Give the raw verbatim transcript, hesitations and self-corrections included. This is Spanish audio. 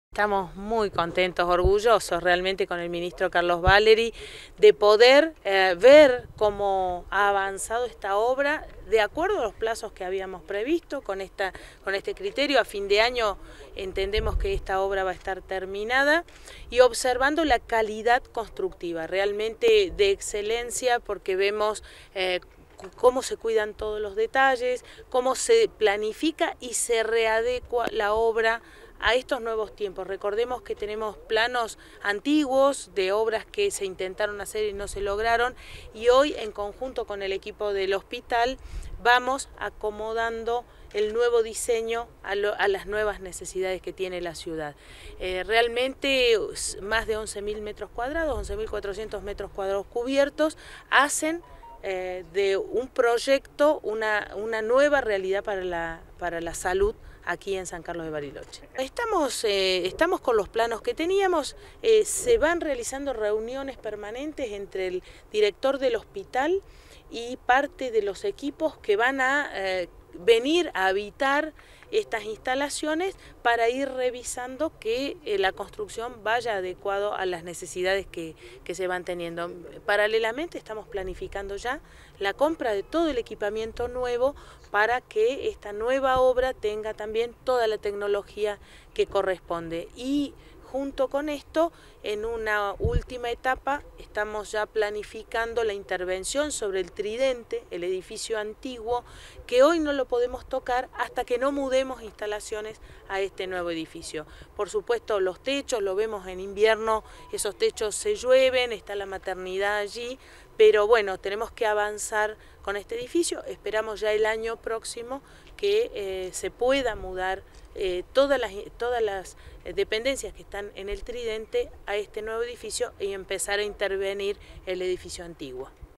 Estamos muy contentos, orgullosos realmente con el ministro Carlos Valeri de poder eh, ver cómo ha avanzado esta obra de acuerdo a los plazos que habíamos previsto con, esta, con este criterio. A fin de año entendemos que esta obra va a estar terminada y observando la calidad constructiva, realmente de excelencia, porque vemos eh, cómo se cuidan todos los detalles, cómo se planifica y se readecua la obra a estos nuevos tiempos. Recordemos que tenemos planos antiguos de obras que se intentaron hacer y no se lograron, y hoy en conjunto con el equipo del hospital vamos acomodando el nuevo diseño a, lo, a las nuevas necesidades que tiene la ciudad. Eh, realmente más de once mil metros cuadrados, once mil cuatrocientos metros cuadrados cubiertos, hacen eh, de un proyecto una, una nueva realidad para la, para la salud aquí en San Carlos de Bariloche. Estamos, eh, estamos con los planos que teníamos, eh, se van realizando reuniones permanentes entre el director del hospital y parte de los equipos que van a eh, venir a habitar estas instalaciones para ir revisando que eh, la construcción vaya adecuado a las necesidades que, que se van teniendo. Paralelamente estamos planificando ya la compra de todo el equipamiento nuevo para que esta nueva obra tenga también toda la tecnología que corresponde. Y junto con esto, en una última etapa, estamos ya planificando la intervención sobre el Tridente, el edificio antiguo, que hoy no lo podemos tocar hasta que no mudemos instalaciones a este nuevo edificio. Por supuesto, los techos, lo vemos en invierno, esos techos se llueven, está la maternidad allí, pero bueno, tenemos que avanzar con este edificio. Esperamos ya el año próximo que eh, se pueda mudar eh, todas las, todas las dependencias que están en el Tridente a este nuevo edificio y empezar a intervenir el edificio antiguo.